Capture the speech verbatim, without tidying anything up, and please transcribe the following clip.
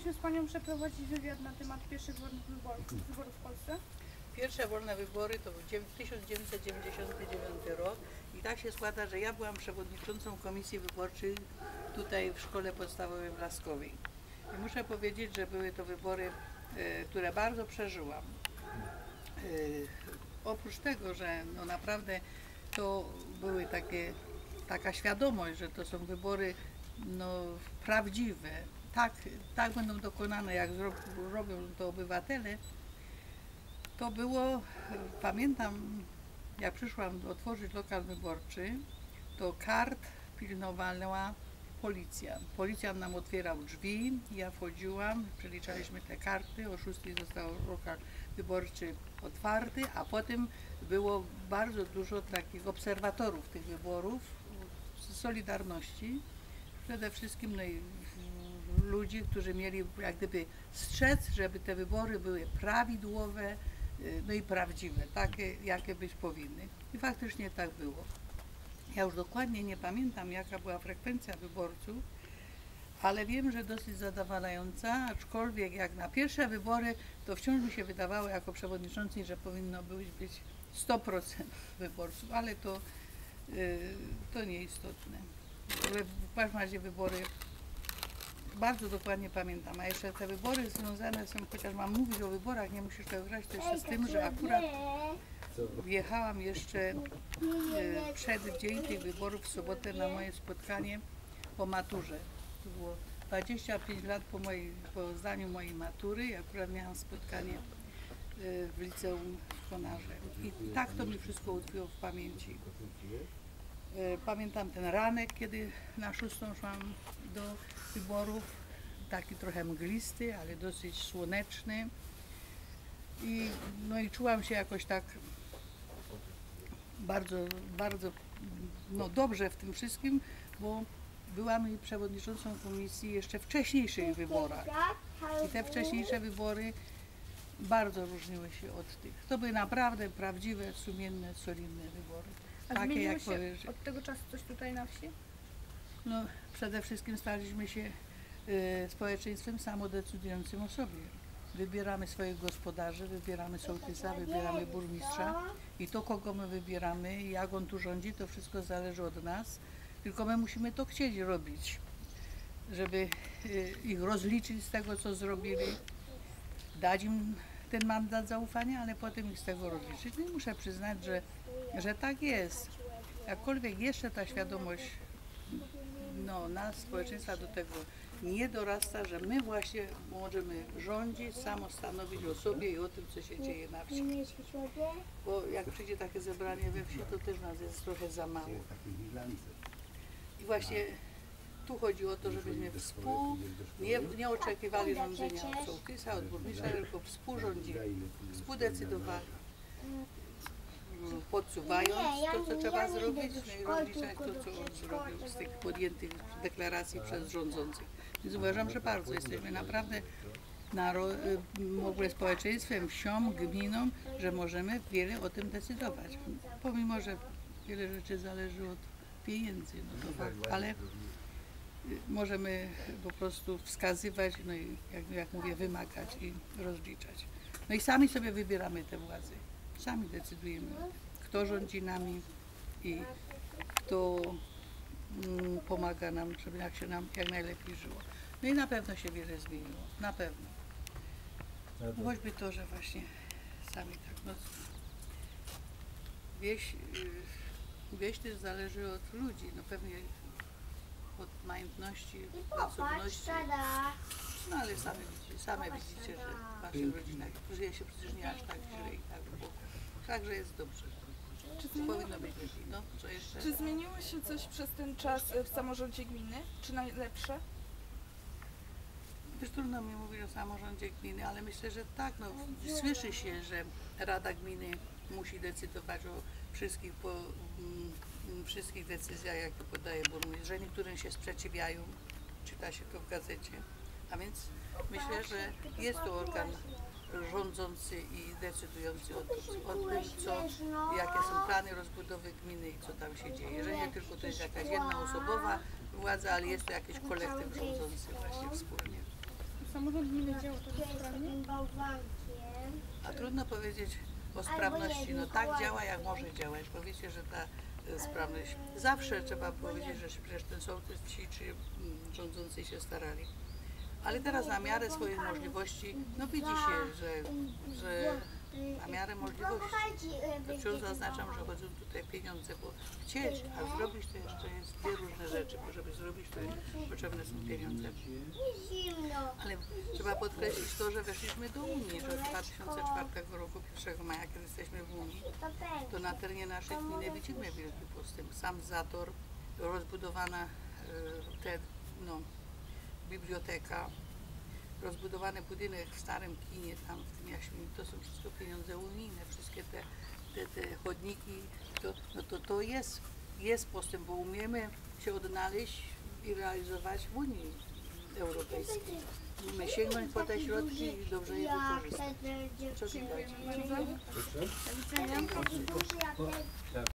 Moglibyśmy z Panią przeprowadzić wywiad na temat pierwszych wolnych wyborów, wyborów w Polsce? Pierwsze wolne wybory to był tysiąc dziewięćset dziewięćdziesiąty dziewiąty rok i tak się składa, że ja byłam przewodniczącą komisji wyborczej tutaj w szkole podstawowej w Laskowej. I muszę powiedzieć, że były to wybory, e, które bardzo przeżyłam. E, oprócz tego, że no naprawdę to były takie, taka świadomość, że to są wybory no, prawdziwe, tak, tak będą dokonane, jak zro, robią to obywatele. To było, pamiętam, jak przyszłam otworzyć lokal wyborczy, to kart pilnowała policja. Policjant nam otwierał drzwi, ja wchodziłam, przeliczaliśmy te karty, o szóstej został lokal wyborczy otwarty, a potem było bardzo dużo takich obserwatorów tych wyborów z Solidarności, przede wszystkim no i ludzi, którzy mieli jak gdyby strzec, żeby te wybory były prawidłowe, no i prawdziwe, takie jakie być powinny. I faktycznie tak było. Ja już dokładnie nie pamiętam, jaka była frekwencja wyborców, ale wiem, że dosyć zadowalająca, aczkolwiek jak na pierwsze wybory, to wciąż mi się wydawało jako przewodniczącej, że powinno być, być sto procent wyborców, ale to, yy, to nieistotne. Ale w każdym razie wybory bardzo dokładnie pamiętam, a jeszcze te wybory związane są, chociaż mam mówić o wyborach, nie musisz tego grać, to jeszcze z tym, że akurat wjechałam jeszcze e, przed dzień tych wyborów w sobotę na moje spotkanie po maturze. To było dwadzieścia pięć lat po, mojej, po zdaniu mojej matury i akurat miałam spotkanie e, w liceum w Konarze. I tak to mi wszystko utkwiło w pamięci. E, pamiętam ten ranek, kiedy na szóstą szłam do wyborów, taki trochę mglisty, ale dosyć słoneczny. I, no i czułam się jakoś tak bardzo, bardzo no dobrze w tym wszystkim, bo byłam przewodniczącą komisji jeszcze w wcześniejszych wyborach. I te wcześniejsze wybory bardzo różniły się od tych. To były naprawdę prawdziwe, sumienne, solidne wybory. A takie zmieniło jak się powiesz, od tego czasu coś tutaj na wsi? no, przede wszystkim staliśmy się y, społeczeństwem samodecydującym o sobie. Wybieramy swoich gospodarzy, wybieramy sołtysa, wybieramy burmistrza i to, kogo my wybieramy i jak on tu rządzi, to wszystko zależy od nas. Tylko my musimy to chcieć robić, żeby y, ich rozliczyć z tego, co zrobili, dać im ten mandat zaufania, ale potem ich z tego rozliczyć. No i muszę przyznać, że, że tak jest. Jakkolwiek jeszcze ta świadomość no, nas, społeczeństwa do tego nie dorasta, że my właśnie możemy rządzić, samo stanowić o sobie i o tym, co się dzieje na wsi. Bo jak przyjdzie takie zebranie we wsi, to też nas jest trochę za mało. I właśnie tu chodzi o to, żebyśmy współ, nie, nie oczekiwali rządzenia od sołtysa, od burmistrza, tylko współrządzili, współdecydowali, podsuwając to, co trzeba zrobić, no i rozliczać to, co on zrobił z tych podjętych deklaracji przez rządzących. Więc uważam, że bardzo jesteśmy naprawdę w ogóle społeczeństwem, wsią, gminą, że możemy wiele o tym decydować. Pomimo, że wiele rzeczy zależy od pieniędzy, no to fakt, ale możemy po prostu wskazywać, no i jak, jak mówię, wymagać i rozliczać. No i sami sobie wybieramy te władze. Sami decydujemy, kto rządzi nami i kto mm, pomaga nam, żeby jak się nam jak najlepiej żyło. No i na pewno się wiele zmieniło, na pewno. No choćby to, że właśnie sami tak, no, wieś, wieś też zależy od ludzi, no pewnie od majątności, pracowności. No ale same widzicie, same widzicie, że w waszych rodzinach żyje się przecież nie aż tak źle i tak, bo także jest dobrze. Czy powinno być lepiej. No, co jeszcze? Czy zmieniło się coś przez ten czas w samorządzie gminy? Czy na lepsze? Już trudno mi mówić o samorządzie gminy, ale myślę, że tak. No, słyszy się, że Rada Gminy musi decydować o wszystkich, po, mm, wszystkich decyzjach, jakie podaje burmistrz, że niektórym się sprzeciwiają, czyta się to w gazecie. A więc myślę, że jest to organ rządzący i decydujący o tym, o tym co, jakie są plany rozbudowy gminy i co tam się dzieje. Że nie tylko to jest jakaś jedna osobowa władza, ale jest to jakiś kolektyw rządzący właśnie wspólnie. samorząd nie wiedział, to jest sprawnie? A trudno powiedzieć o sprawności. No tak działa, jak może działać. Powiecie, że ta e, sprawność. Zawsze trzeba powiedzieć, że się przecież ten sołtys ci czy mm, rządzący się starali. Ale teraz na miarę swoich możliwości, no widzi się, że, że na miarę możliwości. To wciąż zaznaczam, że chodzą tutaj pieniądze, bo chcieć, a zrobić to jeszcze jest dwie różne rzeczy, bo żeby zrobić to potrzebne są pieniądze. Ale trzeba podkreślić to, że weszliśmy do Unii, że od dwa tysiące czwartego roku, pierwszego maja, kiedy jesteśmy w Unii, to na terenie naszej gminy widzimy wielki postęp. Sam zator, rozbudowana e, te, no, biblioteka, rozbudowany budynek w starym kinie, tam w tym Jaśmie, to są wszystko pieniądze unijne, wszystkie te, te, te chodniki, to, no to, to jest, jest postęp, bo umiemy się odnaleźć i realizować w Unii Europejskiej. Umiemy sięgnąć po te środki i dobrze je wykorzystać. Co ty, Wojciech? Do widzenia.